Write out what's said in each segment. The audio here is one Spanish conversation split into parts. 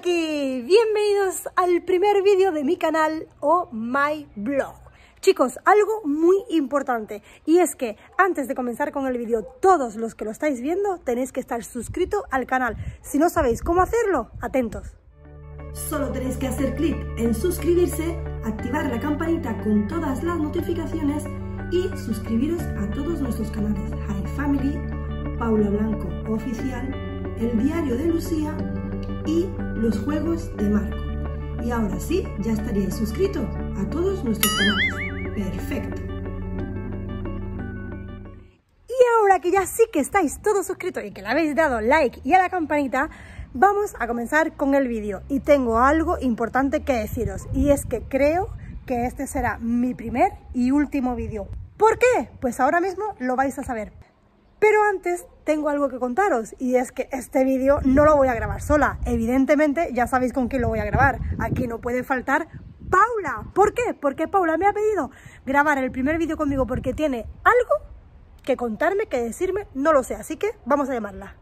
aquí, bienvenidos al primer vídeo de mi canal o my blog. Chicos, algo muy importante, y es que antes de comenzar con el vídeo, todos los que lo estáis viendo tenéis que estar suscritos al canal. Si no sabéis cómo hacerlo, atentos. Solo tenéis que hacer clic en suscribirse, activar la campanita con todas las notificaciones y suscribiros a todos nuestros canales: Hi Family, Paula Blanco Oficial, El Diario de Lucía y Los Juegos de Marco. Y ahora sí, ya estaríais suscritos a todos nuestros canales. Perfecto. Y ahora que ya sí que estáis todos suscritos y que le habéis dado like y a la campanita, vamos a comenzar con el vídeo. Y tengo algo importante que deciros, y es que creo que este será mi primer y último vídeo. ¿Por qué? Pues ahora mismo lo vais a saber. Pero antes tengo algo que contaros, y es que este vídeo no lo voy a grabar sola. Evidentemente ya sabéis con quién lo voy a grabar. Aquí no puede faltar Paula. ¿Por qué? Porque Paula me ha pedido grabar el primer vídeo conmigo porque tiene algo que contarme, que decirme, no lo sé. Así que vamos a llamarla.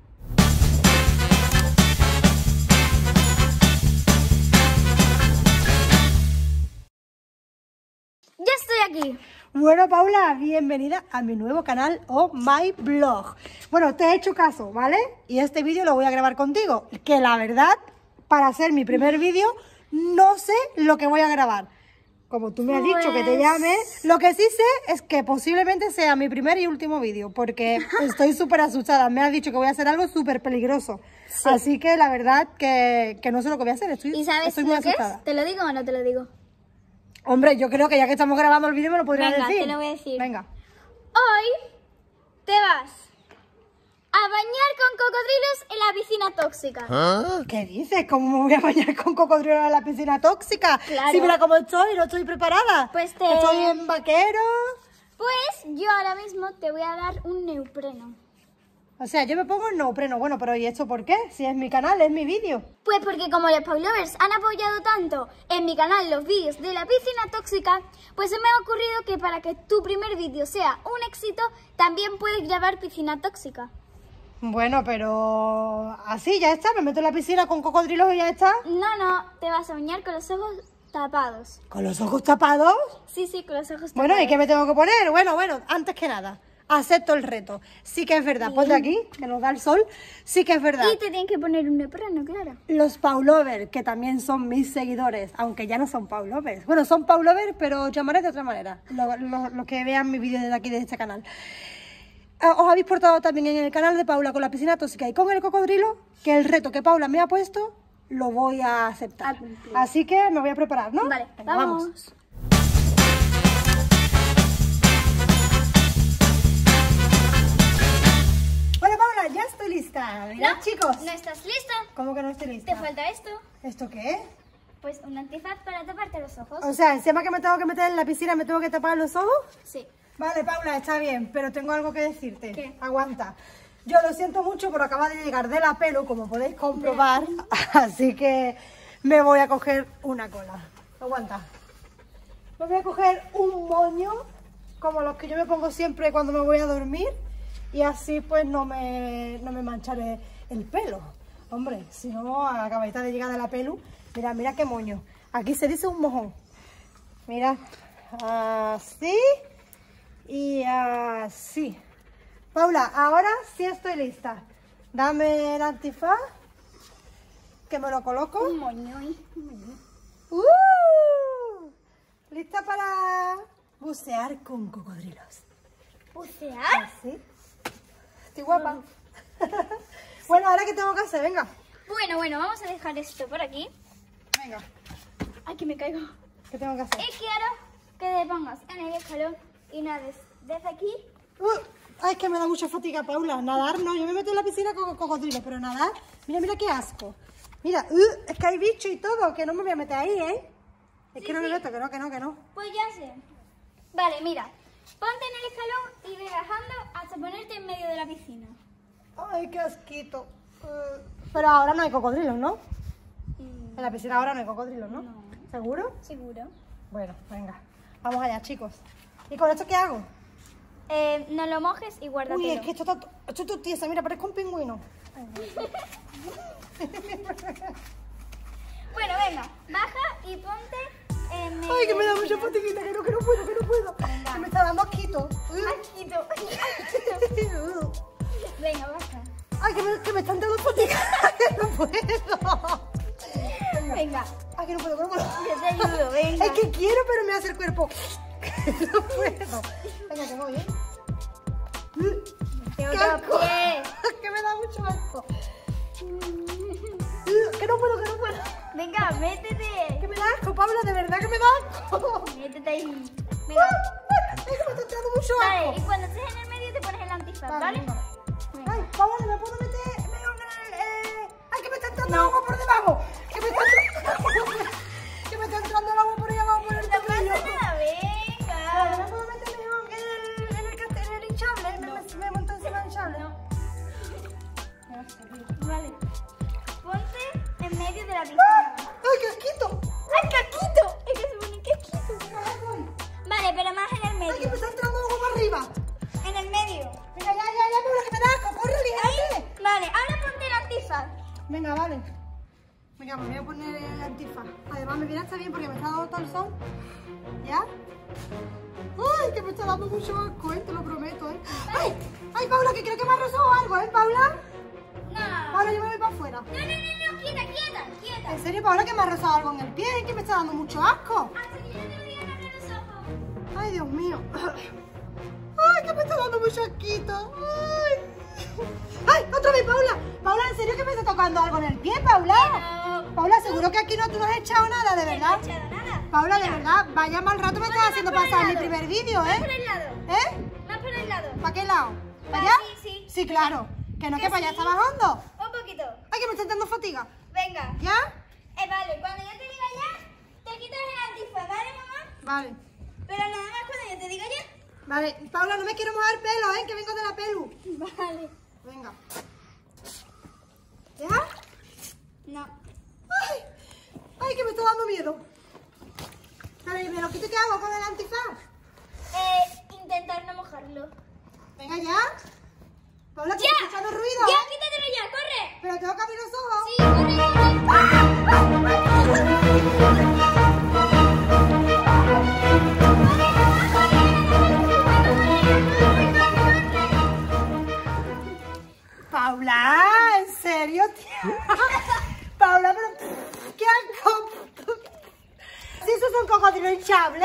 Ya estoy aquí. Bueno, Paula, bienvenida a mi nuevo canal o my blog. Bueno, te he hecho caso, ¿vale? Y este vídeo lo voy a grabar contigo, que la verdad, para hacer mi primer vídeo, no sé lo que voy a grabar. Como tú me has dicho que te llame, lo que sí sé es que posiblemente sea mi primer y último vídeo, porque estoy súper asustada. Me has dicho que voy a hacer algo súper peligroso. Sí. Así que la verdad que no sé lo que voy a hacer. ¿Y sabes muy lo que asustada. es? ¿Te lo digo o no te lo digo? Hombre, yo creo que ya que estamos grabando el vídeo me lo podrías decir. Venga, te lo voy a decir. Venga. Hoy te vas a bañar con cocodrilos en la piscina tóxica. ¿Ah? ¿Qué dices? ¿Cómo me voy a bañar con cocodrilos en la piscina tóxica? Claro. Si mira cómo estoy, no estoy preparada. Pues Estoy en vaquero. Pues yo ahora mismo te voy a dar un neopreno. O sea, yo me pongo en neopreno. Bueno, pero ¿y esto por qué? Si es mi canal, es mi vídeo. Pues porque como los Paulovers han apoyado tanto en mi canal los vídeos de la piscina tóxica, pues se me ha ocurrido que para que tu primer vídeo sea un éxito, también puedes grabar piscina tóxica. Bueno, pero así ya está. Me meto en la piscina con cocodrilos y ya está. No, te vas a bañar con los ojos tapados. ¿Con los ojos tapados? Sí, con los ojos tapados. Bueno, ¿y qué me tengo que poner? Bueno, antes que nada, acepto el reto. Sí que es verdad. Ponte aquí, que nos da el sol. Sí que es verdad. Y te tienen que poner un neopreno, claro. Los Paulovers, que también son mis seguidores, aunque ya no son Paulovers. Bueno, son Paulovers, pero llamaré de otra manera. Los que vean mi vídeo desde aquí, de este canal. Os habéis portado también en el canal de Paula con la piscina tóxica y con el cocodrilo, que el reto que Paula me ha puesto lo voy a aceptar. Así que me voy a preparar, ¿no? Vale, venga, vamos. Bueno, Paula, ya estoy lista. Mirad, No, chicos. ¿No estás lista? ¿Cómo que no estoy lista? ¿Te falta esto? ¿Esto qué es? Pues un antifaz para taparte los ojos. O sea, encima que me tengo que meter en la piscina, ¿me tengo que tapar los ojos? Sí. Vale, Paula, está bien, pero tengo algo que decirte. ¿Qué? Aguanta. Yo lo siento mucho, pero acaba de llegar de la pelo, como podéis comprobar, así que me voy a coger una cola. Aguanta. Me voy a coger un moño, como los que yo me pongo siempre cuando me voy a dormir, y así pues no me mancharé el pelo. Hombre, si no, acabáis de llegar de la pelo, mira qué moño. Aquí se dice un mojón. Mira, así y así. Paula, ahora sí estoy lista. Dame el antifaz, que me lo coloco. Un moño. ¿Lista para bucear con cocodrilos? ¿Bucear? ¿Sí? Estoy guapa. Bueno, ¿ahora qué tengo que hacer? Venga. Bueno, vamos a dejar esto por aquí. Venga. Ay, que me caigo. ¿Qué tengo que hacer? Y quiero que te pongas en el escalón y nades desde aquí. Ay, es que me da mucha fatiga, Paula. Nadar no, yo me meto en la piscina con cocodrilos, pero nadar, mira qué asco. Mira, es que hay bicho y todo, que no me voy a meter ahí, ¿eh? Es que no me meto, que no. Pues ya sé. Vale, mira. Ponte en el escalón y ve bajando hasta ponerte en medio de la piscina. Ay, qué asquito. Pero ahora no hay cocodrilos, ¿no? En la piscina ahora no hay cocodrilos, ¿no? No. ¿Seguro? Seguro. Bueno, venga. Vamos allá, chicos. ¿Y con esto qué hago? No lo mojes y guárdatelo. Uy, es que esto está tiesa. Mira, parezco un pingüino. Bueno, venga, baja y ponte en medio. Ay, que me da mucha piscina. fatiguita, que no puedo. Venga. Que me está dando asquito. Asquito. Venga, baja. Ay, que me están dando fatiga, que no puedo. Venga, Ay, que no puedo. yo te ayudo, venga. Es que quiero, pero me hace el cuerpo. No puedo. Venga, que voy, ¿eh? Tengo ¡Qué dos asco! pies. Que me da mucho asco. Que no puedo. Venga, métete. Que me da asco, Paula, de verdad que me da asco. Métete ahí. Venga. Es que me está dando mucho Vale, y asco. cuando estés en el medio te pones el antifaz, ¿vale? venga. Venga. Ay, Paula, ¿me puedo meter en el... Ay, que me está entrando el agua por debajo. Que me está entrando el agua por ahí abajo por el No pasa tobillo. nada, venga. ¿Me puedo meter mejor en el hinchable? Me monto encima del hinchable. Vale. Ponte en medio de la piscina. ¡Ay, qué asquito! ¡Ay, caquito! Es que se pone caquito. Vale, pero más en el ¡Ay, que me medio. está entrando agua por arriba! En el medio. Venga, ya, Paula, que me da asco. ¡Corre, aléjate! Vale, ahora ponte el antifaz. Venga, vale. Venga, me voy a poner el antifaz. Además, me viene hasta bien porque me está dando todo el sol. ¿Ya? ¡Ay, que me está dando mucho asco, te lo prometo, ¡Ay! ¡Ay, Paula, que creo que me ha rozado algo, Paula! No. Paula, yo me voy para afuera. No, quieta. ¿En serio, Paula, que me ha rozado algo en el pie? ¿Que me está dando mucho asco? Hasta que yo te lo diga, no abres los ojos. ¡Ay, Dios mío! ¡Ay, que me está dando mucho asquito! ¡Ay, otra vez, Paula! Paula, ¿en serio que me está tocando algo en el pie, Paula? No. Paula, seguro que aquí no tú no has echado nada, de No verdad. he echado nada. Paula, de verdad, vaya mal rato me estás haciendo por el pasar mi lado. primer vídeo, Más por ¿eh? el lado. ¿Eh? Más por el lado. ¿Para qué lado? ¿Para Vale, allá? sí. Sí, claro. Que no, Que que para allá sí. está bajando. Un poquito. Ay, que me está dando fatiga. Venga. ¿Ya? Vale, cuando yo te diga ya, te quitas el antifaz, ¿vale, mamá? Vale. Pero nada más cuando yo te diga ya. Vale, Paula, no me quiero mojar pelo, ¿eh? Que vengo de la pelu. Vale. Venga. ¿Ya? No. Ay, ay, que me está dando miedo. Pero, ¿y me lo quito qué hago con el antifaz? Intentar no mojarlo. Venga, ya. Paula, que ¡Ya! estoy escuchando ruido. ¡Ya, ¿Eh? quítatelo ya! ¡Corre! Pero tengo que abrir los ojos. Sí, corre. Paula, ¿en serio, tía? Paula, pero ¿qué asco? Si esos son cocodrilos hinchables.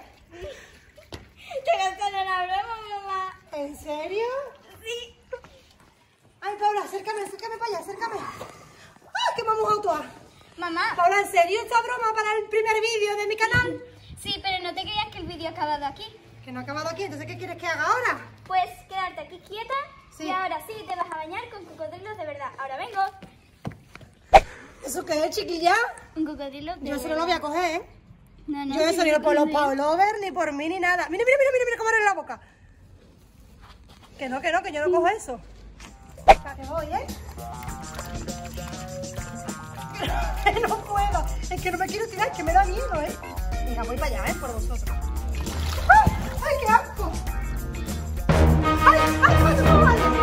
Te gastaron la broma, mamá. ¿En serio? Sí. Ay, Paula, acércame para allá, acércame. ¡Ay, que me ha mojado toda! Mamá. Paula, ¿en serio esta broma para el primer vídeo de mi canal? Sí, pero no te creas que el vídeo ha acabado aquí. Que no ha acabado aquí, entonces ¿qué quieres que haga ahora? Puedes quedarte aquí quieta Sí. y ahora sí te vas a bañar con cocodrilos de verdad. Ahora vengo. ¿Eso qué es, chiquilla? Un cocodrilo de Yo eso no lo voy a coger, ¿eh? No, no. Yo eso ni por los Paulovers, ni por mí, ni nada. Mira cómo abre la boca. Que no, que yo no cojo eso. ¿Para qué voy, eh? Que no puedo. Es que no me quiero tirar, es que me da miedo, ¿eh? Venga, voy para allá, ¿eh? Por vosotros. ¡Ay! ¡Ay, qué asco! ¡Ay, que me ha tocado algo!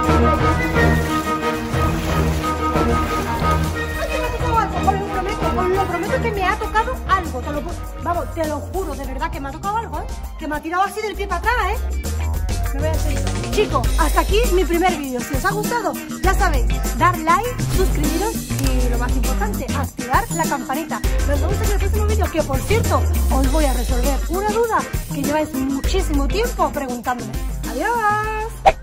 ¡Ay, que me ha tocado algo! Os lo prometo que me ha tocado algo. Vamos, te lo juro, de verdad que me ha tocado algo, ¿eh? Que me ha tirado así del pie para atrás, ¿eh? Me voy a seguir. Chicos, hasta aquí mi primer vídeo. Si os ha gustado, ya sabéis, dar like, suscribiros y lo más importante, activar la campanita. Nos vemos en el próximo vídeo, que por cierto, os voy a resolver una duda que lleváis muchísimo tiempo preguntándome. ¡Adiós!